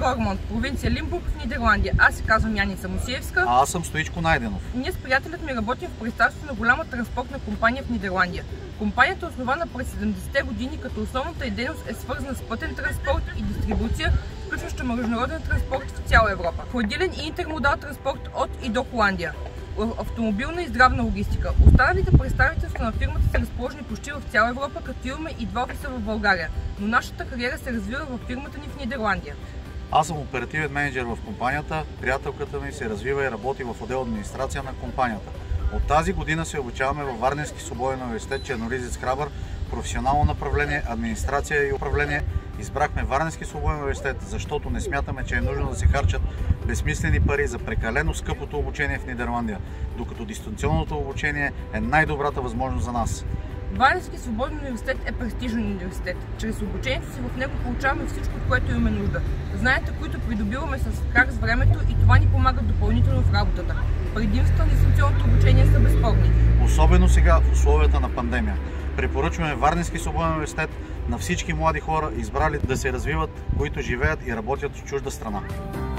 Рормонд, провинция Лимбург в Нидерландия. Аз се казвам Яница Мусиевска. А аз съм Стоичко Найденов. Ние с приятелят ми работим в представителство на голяма транспортна компания в Нидерландия. Компанията е основана през 70-те години, като основната ѝ дейност е свързана с пътен транспорт и дистрибуция, включваща международен транспорт в цяла Европа. Хладилен и интермодал транспорт от и до Холандия. Автомобилна и здравна логистика. Останалите представителства на фирмата са разположени почти в цяла Европа, като имаме и 2 офиса в България, но нашата кариера се развива в фирмата ни в Нидерландия. Аз съм оперативен менеджер в компанията, приятелката ми се развива и работи в отдел администрация на компанията. От тази година се обучаваме във Варненски свободен университет Черноризец Храбър, професионално направление, администрация и управление. Избрахме Варненски свободен университет, защото не смятаме, че е нужно да се харчат безсмислени пари за прекалено скъпото обучение в Нидерландия, докато дистанционното обучение е най-добрата възможност за нас. Варненски свободен университет е престижен университет. Чрез обучението си в него получаваме всичко, от което имаме нужда. Знанията, които придобиваме с крак с времето, и това ни помага допълнително в работата. Предимствата на дистанционното обучение са безспорни. Особено сега в условията на пандемия. Препоръчваме Варненски свободен университет на всички млади хора, избрали да се развиват, които живеят и работят в чужда страна.